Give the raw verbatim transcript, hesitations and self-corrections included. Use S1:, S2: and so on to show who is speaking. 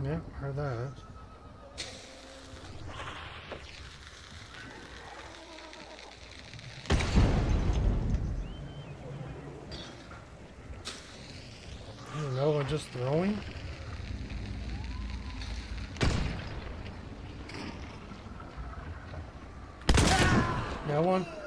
S1: Yeah, heard that. No one just throwing? Got one?